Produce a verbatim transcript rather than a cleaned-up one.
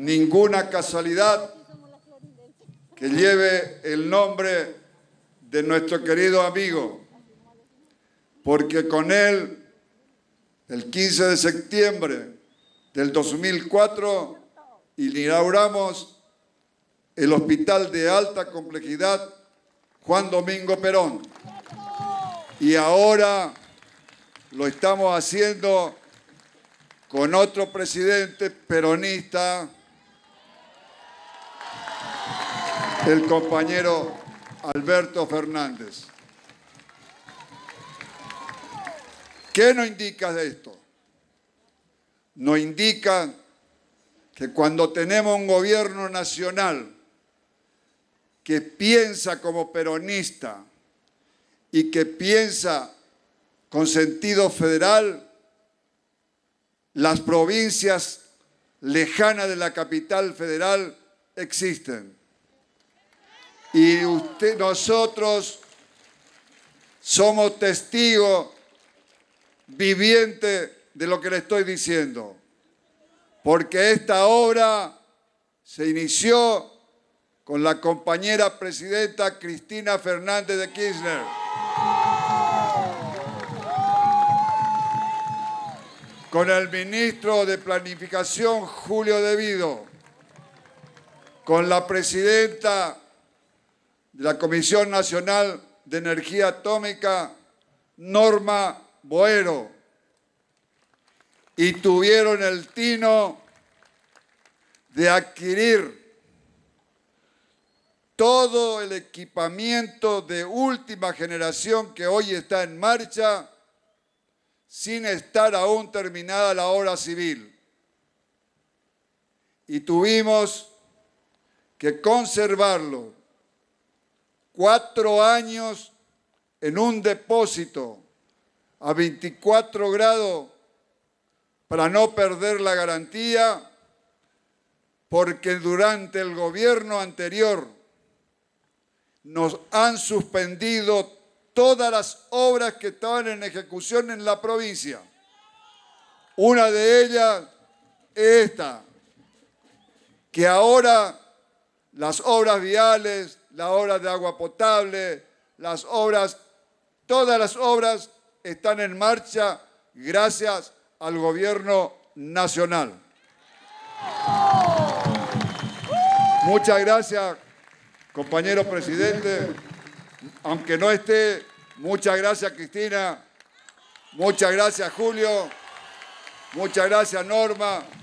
ninguna casualidad que lleve el nombre de nuestro querido amigo, porque con él, el quince de septiembre del dos mil cuatro, inauguramos el Hospital de Alta Complejidad Juan Domingo Perón. Y ahora lo estamos haciendo con otro presidente peronista, el compañero Alberto Fernández. ¿Qué nos indica de esto? Nos indica que cuando tenemos un gobierno nacional que piensa como peronista y que piensa con sentido federal, las provincias lejanas de la capital federal existen. Y usted, nosotros somos testigos vivientes de lo que le estoy diciendo, porque esta obra se inició con la compañera presidenta Cristina Fernández de Kirchner. Con el ministro de Planificación Julio De Vido, con la presidenta de la Comisión Nacional de Energía Atómica, Norma Boero, y tuvieron el tino de adquirir todo el equipamiento de última generación que hoy está en marcha sin estar aún terminada la obra civil. Y tuvimos que conservarlo cuatro años en un depósito a veinticuatro grados para no perder la garantía, porque durante el gobierno anterior nos han suspendido todas las obras que estaban en ejecución en la provincia. Una de ellas es esta, que ahora las obras viales, las obras de agua potable, las obras, todas las obras están en marcha gracias al gobierno nacional. Muchas gracias, compañero presidente. Aunque no esté, muchas gracias, Cristina. Muchas gracias, Julio. Muchas gracias, Norma.